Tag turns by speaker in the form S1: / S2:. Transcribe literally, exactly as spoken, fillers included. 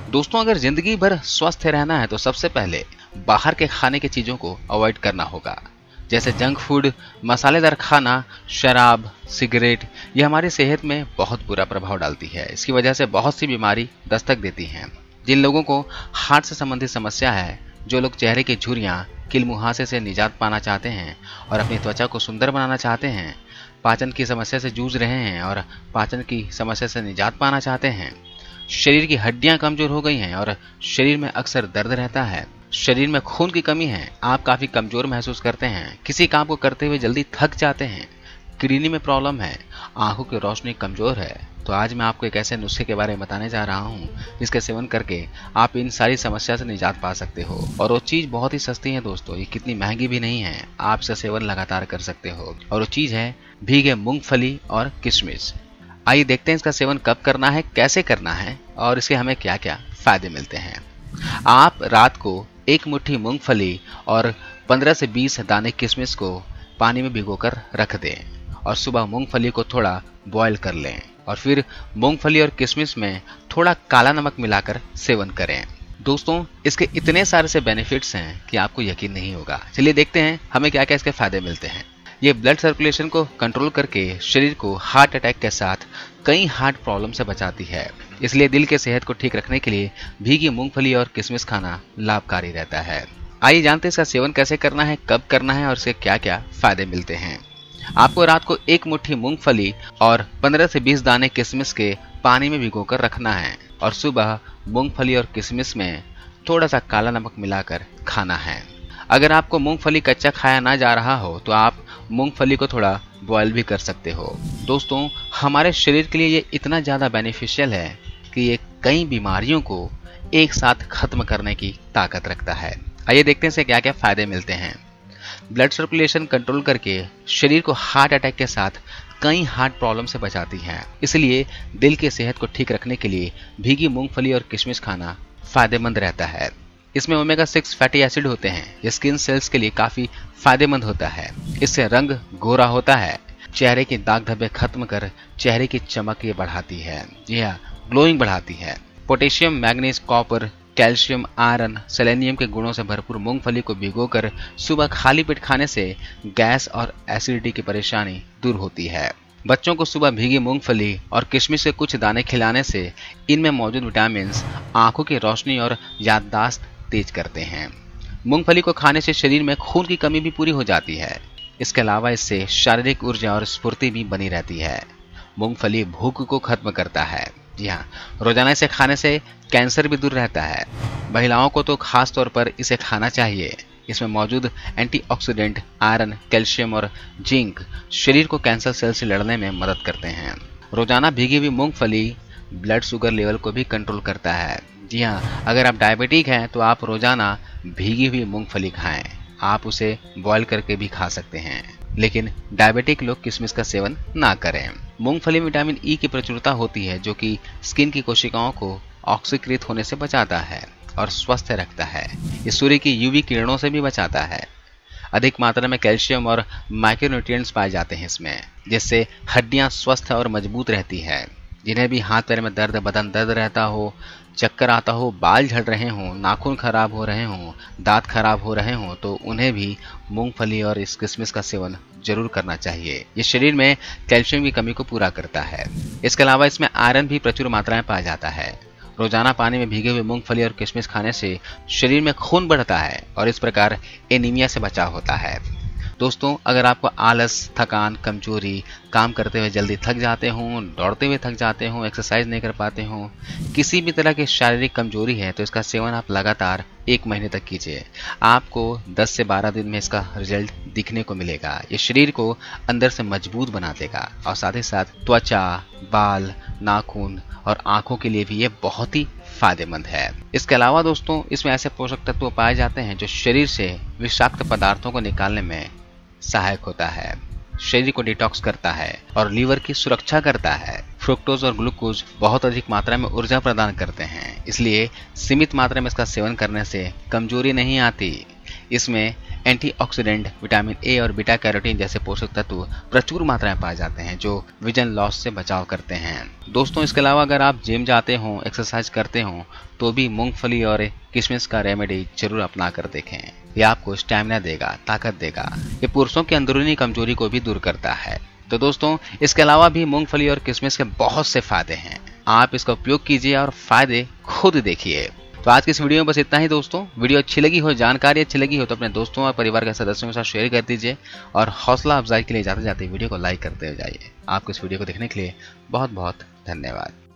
S1: दोस्तों, अगर जिंदगी भर स्वस्थ रहना है तो सबसे पहले बाहर के खाने की चीजों को अवॉइड करना होगा, जैसे जंक फूड, मसालेदार खाना, शराब, सिगरेट। ये हमारी सेहत में बहुत बुरा प्रभाव डालती है। इसकी वजह से बहुत सी बीमारी दस्तक देती हैं। जिन लोगों को हार्ट से संबंधित समस्या है, जो लोग चेहरे की झुर्रियां, किल मुहासे से निजात पाना चाहते हैं और अपनी त्वचा को सुंदर बनाना चाहते हैं, पाचन की समस्या से जूझ रहे हैं और पाचन की समस्या से निजात पाना चाहते हैं, शरीर की हड्डियां कमजोर हो गई हैं और शरीर में अक्सर दर्द रहता है, शरीर में खून की कमी है, आप काफी कमजोर महसूस करते हैं, किसी काम को करते हुए जल्दी थक जाते हैं, किडनी में प्रॉब्लम है, आंखों की रोशनी कमजोर है, तो आज मैं आपको एक ऐसे नुस्खे के बारे में बताने जा रहा हूँ जिसके सेवन करके आप इन सारी समस्या से निजात पा सकते हो। और वो चीज बहुत ही सस्ती है दोस्तों, ये कितनी महंगी भी नहीं है, आप इसका सेवन लगातार कर सकते हो। और वो चीज है भीगे मूंगफली और किशमिश। आइए देखते हैं इसका सेवन कब करना है, कैसे करना है और इसके हमें क्या क्या फायदे मिलते हैं। आप रात को एक मुट्ठी मूंगफली और पंद्रह से बीस दाने किशमिश को पानी में भिगोकर रख दें और सुबह मूंगफली को थोड़ा बॉईल कर लें और फिर मूंगफली और किशमिश में थोड़ा काला नमक मिलाकर सेवन करें। दोस्तों, इसके इतने सारे से बेनिफिट्स हैं कि आपको यकीन नहीं होगा। चलिए देखते हैं हमें क्या क्या इसके फायदे मिलते हैं। ये ब्लड सर्कुलेशन को कंट्रोल करके शरीर को हार्ट अटैक के साथ कई हार्ट प्रॉब्लम से बचाती है। इसलिए दिल के सेहत को ठीक रखने के लिए भीगी मूंगफली और किशमिश खाना लाभकारी रहता है। आइए जानते हैं इसका सेवन कैसे करना है, कब करना है और इसके क्या क्या फायदे मिलते हैं। आपको रात को एक मुट्ठी मूंगफली और पंद्रह से बीस दाने किशमिश के पानी में भिगोकर रखना है और सुबह मूंगफली और किशमिश में थोड़ा सा काला नमक मिलाकर खाना है। अगर आपको मूंगफली कच्चा खाया ना जा रहा हो तो आप मूंगफली को थोड़ा बॉयल भी कर सकते हो। दोस्तों, हमारे शरीर के लिए ये इतना ज्यादा बेनिफिशियल है कि ये कई बीमारियों को एक साथ खत्म करने की ताकत रखता है। आइए देखते हैं इसे क्या क्या फायदे मिलते हैं। ब्लड सर्कुलेशन कंट्रोल करके शरीर को हार्ट अटैक के साथ कई हार्ट प्रॉब्लम से बचाती है। इसलिए दिल की सेहत को ठीक रखने के लिए भीगी मूंगफली और किशमिश खाना फायदेमंद रहता है। इसमें ओमेगा सिक्स फैटी एसिड होते हैं, ये स्किन सेल्स के लिए काफी फायदेमंद होता है। इससे रंग गोरा होता है, चेहरे के दाग धब्बे खत्म कर चेहरे की चमक ये बढ़ाती है, यह ग्लोइंग बढ़ाती है। Potassium, manganese, copper, calcium, iron, selenium के गुणों से भरपूर मूंगफली को भिगोकर सुबह खाली पेट खाने से गैस और एसिडिटी की परेशानी दूर होती है। बच्चों को सुबह भीगी मूंगफली और किशमिश के कुछ दाने खिलाने से इनमें मौजूद विटामिन आंखों की रोशनी और याददाश्त तेज करते हैं। मूंगफली को खाने से शरीर में खून की कमी भी पूरी हो जाती है। इसके अलावा इससे शारीरिक ऊर्जा और स्फूर्ति भी बनी रहती है। मूंगफली भूख को खत्म करता है। जी हाँ, रोजाना इसे खाने से कैंसर भी दूर रहता है। महिलाओं को तो खास तौर पर इसे खाना चाहिए। इसमें मौजूद एंटीऑक्सीडेंट, आयरन, कैल्शियम और जिंक शरीर को कैंसर सेल से लड़ने में मदद करते हैं। रोजाना भीगी हुई मूंगफली ब्लड शुगर लेवल को भी कंट्रोल करता है। जी हाँ, अगर आप डायबिटिक हैं तो आप रोजाना भीगी हुई मूंगफली खाएं। आप उसे बॉईल करके भी खा सकते हैं, लेकिन डायबिटिक लोग किशमिश का सेवन ना करें। मूंगफली में विटामिन ई की प्रचुरता होती है, जो कि स्किन की कोशिकाओं को ऑक्सीकृत होने से बचाता है और स्वस्थ रखता है। ये सूर्य की यूवी किरणों से भी बचाता है। अधिक मात्रा में कैल्शियम और माइक्रोन्यूट्रिएंट्स पाए जाते हैं इसमें, जिससे हड्डियां स्वस्थ और मजबूत रहती है। जिन्हें भी हाथ पैर में दर्द, बदन दर्द रहता हो, चक्कर आता हो, बाल झड़ रहे हों, नाखून खराब हो रहे हों, दांत खराब हो रहे हों, तो उन्हें भी मूंगफली और इस किशमिश का सेवन जरूर करना चाहिए। ये शरीर में कैल्शियम की कमी को पूरा करता है। इसके अलावा इसमें आयरन भी प्रचुर मात्रा में पाया जाता है। रोजाना पानी में भीगे हुए मूंगफली और किशमिश खाने से शरीर में खून बढ़ता है और इस प्रकार एनीमिया से बचाव होता है। दोस्तों, अगर आपको आलस, थकान, कमजोरी, काम करते हुए जल्दी थक जाते हों, दौड़ते हुए थक जाते हों, एक्सरसाइज नहीं कर पाते हों, किसी भी तरह की शारीरिक कमजोरी है तो इसका सेवन आप लगातार एक महीने तक कीजिए। आपको दस से बारह दिन में इसका रिजल्ट दिखने को मिलेगा। ये शरीर को अंदर से मजबूत बना देगा और साथ ही साथ त्वचा, बाल, नाखून और आंखों के लिए भी ये बहुत ही फायदेमंद है। इसके अलावा दोस्तों, इसमें ऐसे पोषक तत्व पाए जाते हैं जो शरीर से विषाक्त पदार्थों को निकालने में सहायक होता है, शरीर को डिटॉक्स करता है और लीवर की सुरक्षा करता है। फ्रुक्टोज और ग्लूकोज बहुत अधिक मात्रा में ऊर्जा प्रदान करते हैं, इसलिए सीमित मात्रा में इसका सेवन करने से कमजोरी नहीं आती। इसमें एंटीऑक्सीडेंट, विटामिन ए और बीटा कैरोटीन जैसे पोषक तत्व प्रचुर मात्रा में पाए जाते हैं जो विजन लॉस से बचाव करते हैं। दोस्तों, इसके अलावा अगर आप जिम जाते हो, एक्सरसाइज करते हो तो भी मूंगफली और किशमिश का रेमेडी जरूर अपना कर देखें। यह आपको स्टैमिना देगा, ताकत देगा। ये पुरुषों की अंदरूनी कमजोरी को भी दूर करता है। तो दोस्तों, इसके अलावा भी मूंगफली और किशमिश के बहुत से फायदे हैं। आप इसका उपयोग कीजिए और फायदे खुद देखिए। तो आज की इस वीडियो में बस इतना ही दोस्तों। वीडियो अच्छी लगी हो, जानकारी अच्छी लगी हो तो अपने दोस्तों और परिवार के सदस्यों के साथ शेयर कर दीजिए और हौसला अफजाई के लिए जाते जाते वीडियो को लाइक करते हो जाइए। आपको इस वीडियो को देखने के लिए बहुत बहुत धन्यवाद।